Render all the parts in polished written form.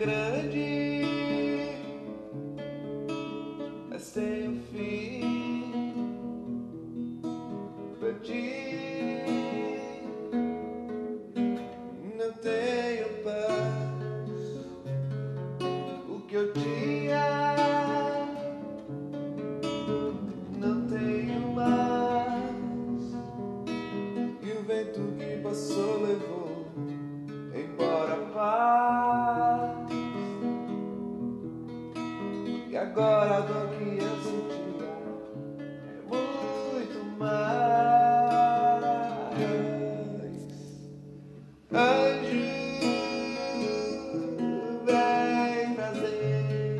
grande, mas tem um fim. Perdi, não tenho paz. O que eu tinha não tenho mais. E o vento que passou levou embora a paz. E agora a dor que eu sentia é muito mais. Anjo, vem trazer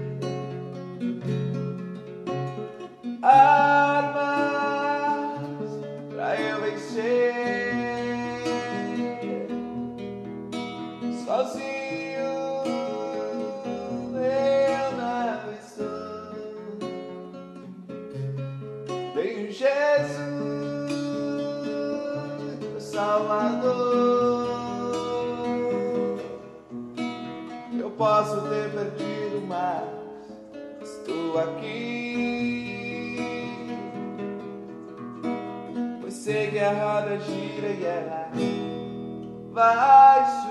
armas pra eu vencer. Sozinho eu não estou. Vem Jesus, meu Salvador. Eu posso ter perdido, mas estou aqui. Pois sei que a roda gira e ela vai